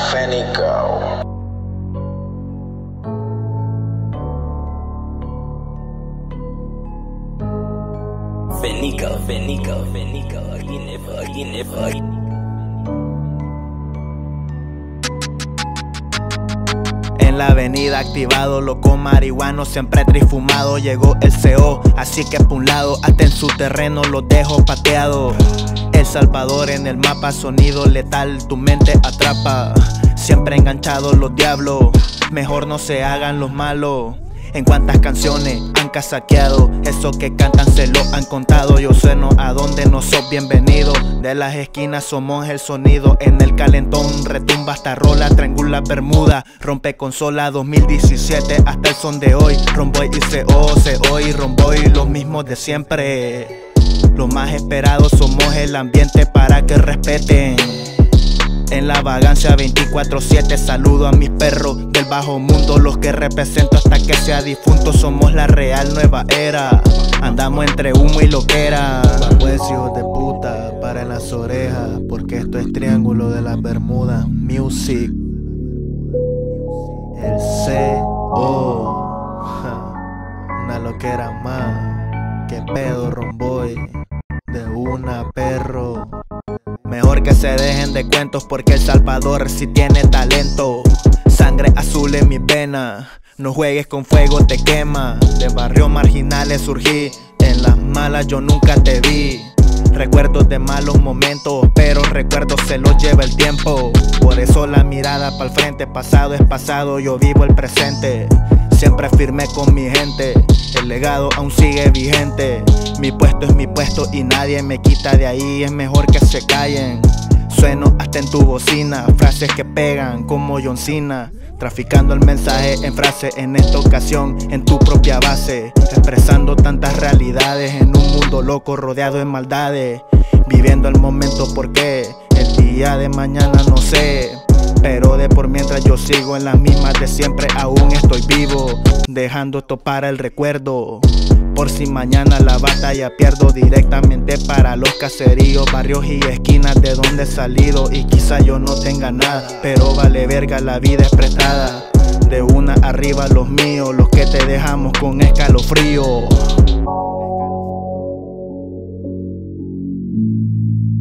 Fenico. En la avenida activado, loco marihuano, siempre trifumado. Llegó el CO, así que por un lado, hasta en su terreno lo dejo pateado. El Salvador en el mapa, sonido letal, tu mente atrapa. Siempre enganchados los diablos, mejor no se hagan los malos. En cuántas canciones han casaqueado, eso que cantan se lo han contado. Yo sueno a donde no sos bienvenido. De las esquinas somos el sonido, en el calentón retumba hasta rola, triangula bermuda, rompe consola 2017 hasta el son de hoy. Romboy y CO y Romboy, los mismos de siempre. Los más esperados somos el ambiente para que respeten. En la vagancia 24/7 saludo a mis perros del bajo mundo, los que represento hasta que sea difunto. Somos la real nueva era, andamos entre humo y loquera. Pues hijos de puta, paren las orejas, porque esto es Triángulo de las Bermudas Music. El CO, una loquera más. Que pedo Romboy, de una perro. Mejor que se dejen de cuentos, porque El Salvador sí tiene talento. Sangre azul en mis venas, no juegues con fuego, te quema. De barrios marginales surgí, en las malas yo nunca te vi. Recuerdos de malos momentos, pero recuerdos se los lleva el tiempo. Por eso la mirada pa'l frente, pasado es pasado, yo vivo el presente. Siempre firme con mi gente, el legado aún sigue vigente. Mi puesto es mi puesto y nadie me quita de ahí, es mejor que se callen. Sueno hasta en tu bocina, frases que pegan como John Cena. Traficando el mensaje en frase, en esta ocasión en tu propia base. Expresando tantas realidades en un mundo loco rodeado de maldades. Viviendo el momento porque el día de mañana no sé. Pero de por mientras yo sigo en las mismas de siempre, aún estoy vivo, dejando esto para el recuerdo. Por si mañana la batalla pierdo, directamente para los caseríos, barrios y esquinas de donde he salido. Y quizá yo no tenga nada, pero vale verga, la vida es prestada. De una arriba los míos, los que te dejamos con escalofrío.